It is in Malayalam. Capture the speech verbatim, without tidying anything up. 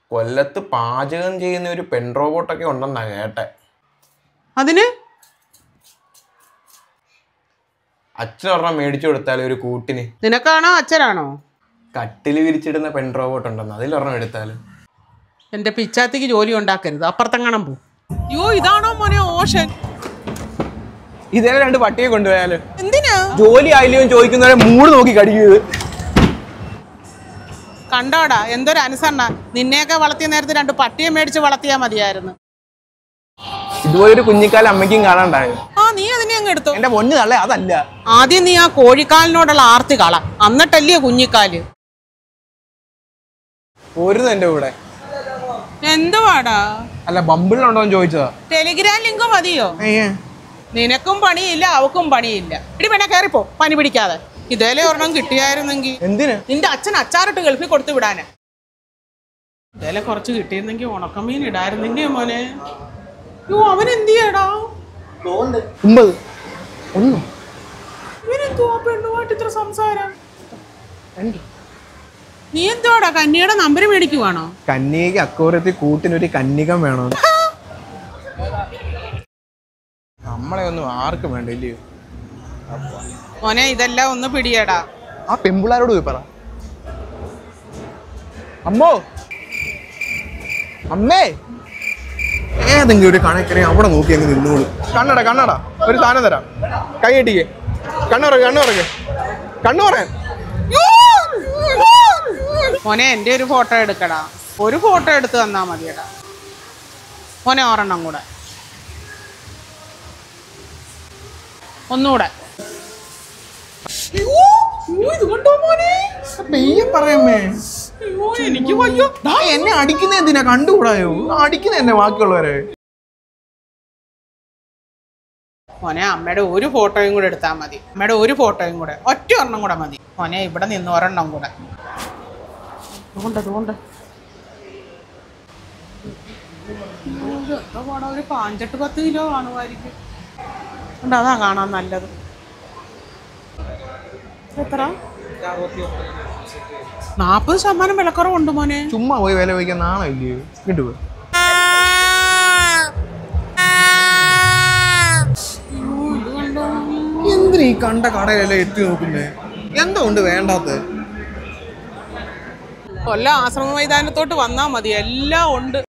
കൊല്ലത്ത് പാചകം ചെയ്യുന്ന ഒരു പെൺ റോബോട്ടൊക്കെ ഉണ്ടെന്നാ കേട്ടെ. അതിന് അച്ഛനൊരെണ്ണം മേടിച്ചു കൊടുത്താലേ ഒരു കൂട്ടിന്. നിനക്കാണോ അച്ഛനാണോ? കട്ടില് വിരിച്ചിടുന്ന പെൺ റോബോട്ട് ഉണ്ടെന്ന്, അതിലൊരെണ്ണം എടുത്താലും. എന്റെ പിച്ചാത്തിക്ക് ജോലി ഉണ്ടാക്കരുത്, അപ്പുറത്തെങ്ങാനും പോ. അയ്യോ ഇതാണോ മോനെ ഓഷൻ? ഇതേ രണ്ട് പട്ടിയെ കൊണ്ടുപോയാല് എന്തിനാ? ജോലി ആയില്ലയോ ചോദിക്കുന്നവരെ മൂട് നോക്കി കടിക്കുന്നത്. കണ്ടോടാ എന്തൊരു അനുസരണ. നിന്നെയൊക്കെ വളർത്തിയ നേരത്തെ രണ്ട് പട്ടിയെ മേടിച്ച് വളർത്തിയാ മതിയായിരുന്നു. ഇതുപോലൊരു കുഞ്ഞിക്കാലം അമ്മയ്ക്കും കാണാണ്ടായോ? ആ നീ അതിനെ അങ്ങ് എടുത്തോ. എന്റെ പൊന്നു തള്ളേ അതല്ല. ആദ്യം നീ ആ കോഴിക്കാലിനോടുള്ള ആർത്തി കള, എന്നിട്ടല്ലേ കുഞ്ഞിക്കാല്. പോരുന്നു എന്റെ കൂടെ. എന്തുവാടാ? അല്ല ബമ്പിളിലുണ്ടോന്ന് ചോദിച്ചതാ. ടെലിഗ്രാം ലിങ്ക് മതിയോ? നിനക്കും പണിയില്ല അവക്കും പണിയില്ല. ഇടി വേണേ കയറിപ്പോ പനി പിടിക്കാതെ. ഇതേലെ ഒരെണ്ണം കിട്ടിയായിരുന്നെങ്കിൽ. എന്തിന്? നിന്റെ അച്ഛൻ അച്ചാറിട്ട് ഗൾഫിൽ കൊടുത്തു വിടാന്. ഇതേലെ കുറച്ച് കിട്ടിയിരുന്നെങ്കിൽ ഉണക്കമീൻ ഇടായിരുന്നെങ്കിൽ മോനെ. യോ അവൻ എന്ത് ചെയ്യടാ? ഒമ്പത് ഒന്നും ഇവനെന്തുവാ പെണ്ണുമായിട്ട് ഇത്ര സംസാരം? നീ എന്തുവാടാ കന്യയുടെ നമ്പർ മേടിക്കുവാണോ? കന്യക്ക് അക്കോരത്തിൽ കൂട്ടിനൊരു കന്യകം വേണോ? നമ്മളെ ഒന്നും ആർക്കും വേണ്ട ഇല്ലയോ മോനെ? ഇതെല്ലാം ഒന്ന് പിടിയടാ. ആ പെമ്പിളാരോട് പോയി പറ. അമ്മോ അമ്മേ ഏതെങ്കിലും ഒരു കണക്കിനെ അവിടെ നോക്കി അങ്ങ് നിന്നോളൂ. കണ്ണട കണ്ണട ഒരു സാധനം തരാം. കൈ കെട്ടിക്കേ. കണ്ണുറക്കെ കണ്ണുറക്കെ കണ്ണു പറയാൻ. മോനെ എന്റെ ഒരു ഫോട്ടോ എടുക്കടാ. ഒരു ഫോട്ടോ എടുത്ത് തന്നാ മതിയടാ മോനെ. ഒരെണ്ണം കൂടെ ഒന്നുകൂടെ. എനിക്ക് എന്നെ അടിക്കുന്ന എന്തിനാ? കണ്ടുകൂടായോ? അടിക്കുന്ന എന്നെ ബാക്കിയുള്ളവരെ. മോനെ അമ്മയുടെ ഒരു ഫോട്ടോയും കൂടെ എടുത്താൽ മതി. അമ്മയുടെ ഒരു ഫോട്ടോയും കൂടെ, ഒറ്റ ഒരെണ്ണം കൂടെ മതി മോനെ. ഇവിടെ നിന്ന് ഒരെണ്ണം കൂടെ. അതുകൊണ്ട് അതുകൊണ്ട് ഒരു പാഞ്ചെട്ട് പത്ത് കിലോ കാണുമായിരിക്കും. ഉണ്ട് അതാ കാണാൻ നല്ലത്. എത്ര? നാപ്പത് ശതമാനം വിലക്കുറവുണ്ട് മോനെ. ചുമ്മാ പോയി വില വയ്ക്കാൻ നാണോ ഇല്ലയോ? കിട്ടുക എന്തിനാ ഈ കണ്ട കടയിലെല്ലാം എത്തി നോക്കുന്നേ? എന്തോ ഉണ്ട് വേണ്ടാത്ത? കൊല്ലം ആശ്രമ മൈതാനത്തോട്ട് വന്നാ മതി, എല്ലാം ഉണ്ട്.